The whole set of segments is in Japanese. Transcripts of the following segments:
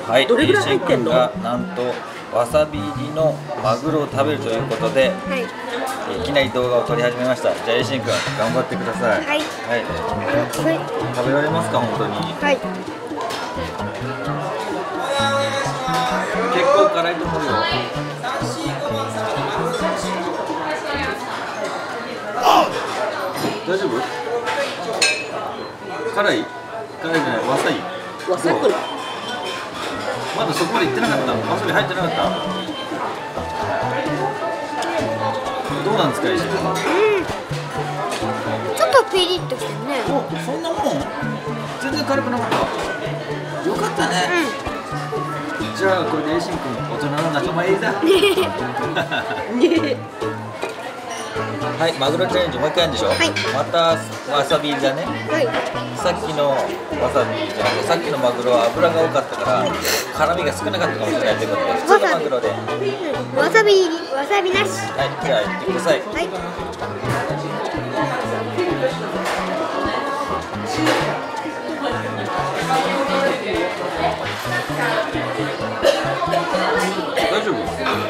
はい、 どれぐらい入ってんの？ がなんとわさび入りのマグロを食べるということで、 はい。 いきなり動画を撮り始めました。じゃあエイシン君頑張ってください。 はい。 はい、 はい。 食べられますか本当に。 はい。 結構辛いと思うよ。大丈夫？辛い？辛いじゃない、わさび。 わさび。 まだそこまで行ってなかった。わさび入ってなかった。どうなんですか、石井君。 ちょっとピリッとしてるね。 お、そんなもん？全然辛くなかった。よかったね。じゃあこれでエイシン君大人の仲間入りだ。はい、マグロチャレンジもう一回やるんでしょ。 はい。 またわさび入りだね。 はい。 さっきのわさびじゃなくて、さっきのマグロは脂が多かったから辛みが少なかったかもしれないということで、普通のマグロで。 わさび入り、わさびなし。 はい、じゃあ行ってください。 はい。 大丈夫？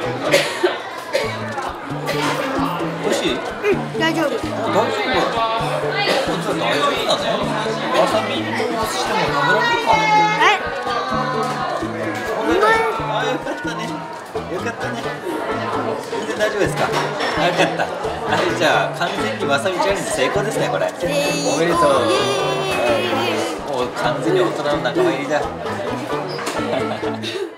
美味しい？ うん、大丈夫。 大丈夫。じゃあ大丈夫だね。わさびしても食べられるか？ はい。 あ、よかったね。よかったね。全然大丈夫ですか？あ、よかった。はい、じゃあ完全にわさびチャレンジ成功ですね、これ。おめでとう。もう完全に大人の仲間入りだ。